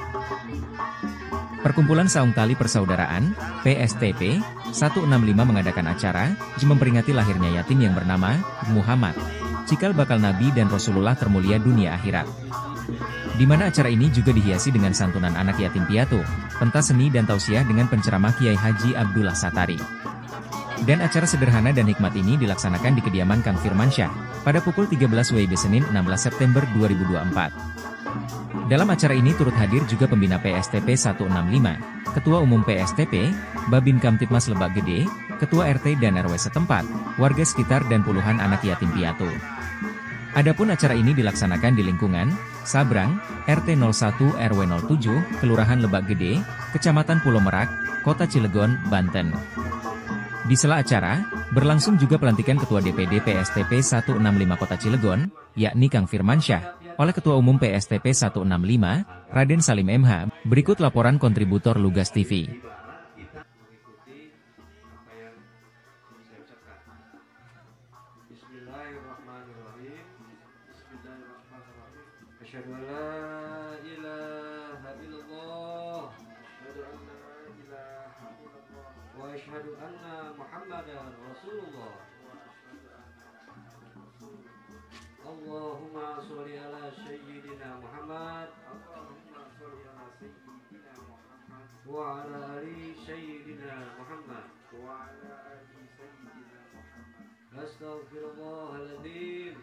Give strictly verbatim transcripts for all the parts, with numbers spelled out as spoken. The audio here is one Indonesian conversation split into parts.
Perkumpulan Saung Tali Persaudaraan, P S T P, seratus enam puluh lima mengadakan acara, memperingati lahirnya yatim yang bernama Muhammad, cikal bakal Nabi dan Rasulullah termulia dunia akhirat. Di mana acara ini juga dihiasi dengan santunan anak yatim piatu, pentas seni dan tausiah dengan penceramah Kiai Haji Abdullah Satari. Dan acara sederhana dan hikmat ini dilaksanakan di kediaman Kang Firmansyah, pada pukul tiga belas W I B Senin enam belas September dua ribu dua puluh empat. Dalam acara ini turut hadir juga pembina P S T P seratus enam puluh lima, Ketua Umum P S T P, Babin Kamtipmas Lebak Gede, Ketua R T dan R W setempat, warga sekitar dan puluhan anak yatim piatu. Adapun acara ini dilaksanakan di lingkungan Sabrang, R T nol satu R W nol tujuh, Kelurahan Lebak Gede, Kecamatan Pulau Merak, Kota Cilegon, Banten. Di sela acara, berlangsung juga pelantikan Ketua D P D P S T P seratus enam puluh lima Kota Cilegon, yakni Kang Firmansyah, oleh Ketua Umum P S T P seratus enam puluh lima, Raden Salim M H. Berikut laporan kontributor Lugas T V. Bismillahirrahmanirrahim. Bismillahirrahmanirrahim. Asyhadu an la ilaha illallah. Asyhadu an la ilaha illallah. Wa asyhadu anna Muhammadan Rasulullah. Allahumma sholli ala sayyidina Muhammad. Allahumma sholli ala sayyidina Muhammad. Wa ala ali sayyidina Muhammad. Wa ala ali sayyidina Muhammad. Astaghfirullahaladzim.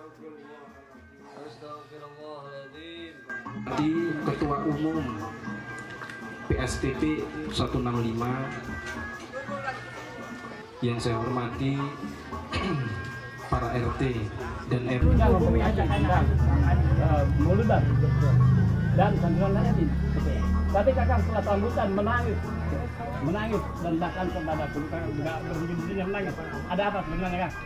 Astaghfirullahaladzim. Di Ketua Umum P S T P seratus enam puluh lima yang saya hormati para R T dan R W dan santunan yatim. Tapi kakak setelah sambutan menangis, menangis dan bahkan kepada pun kakak juga berbunyi-bunyi menangis. Ada apa sebenarnya kak?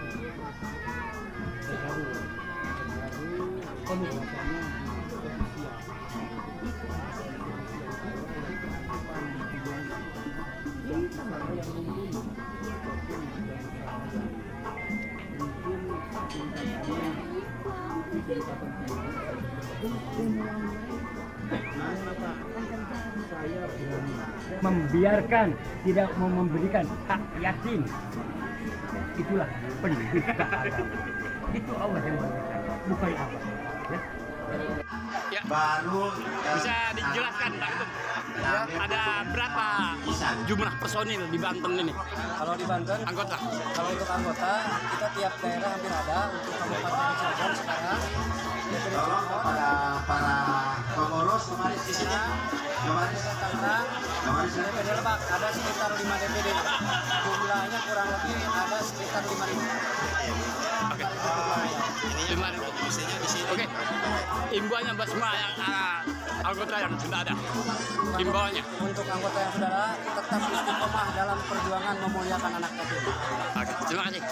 Membiarkan, tidak mau memberikan hak yatim, itulah penistaan agama. Itu Allah yang memberikan, bukan apa. Ya. Ya. Baru bisa dijelaskan Pak Ketum, ya, ada berapa jumlah personil di Banten ini? Kalau di Banten, anggota. Kalau untuk anggota, kita tiap daerah hampir ada. Untuk kabupaten Cilegon sekarang, tolong kepada para pengurus kemarin di sini, kemarin Tangerang, D P D Lebak ada sekitar lima D P D. Jumlahnya kurang lebih ada sekitar lima ribu. Oke. lima ribu isinya di sini. Oke. Imbauannya buat semua yang uh, anggota yang sudah ada. Imbauannya. Untuk anggota yang sudah ada, tetap istiqomah dalam perjuangan memuliakan anak yatim. Oke. Terima kasih.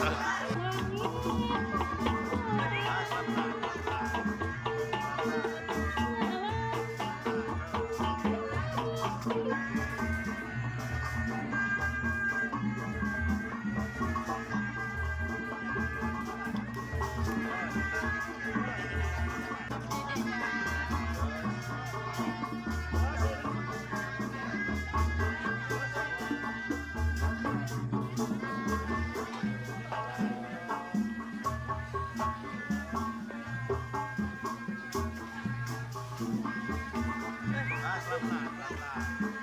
Pelan-pelan, pelan-pelan.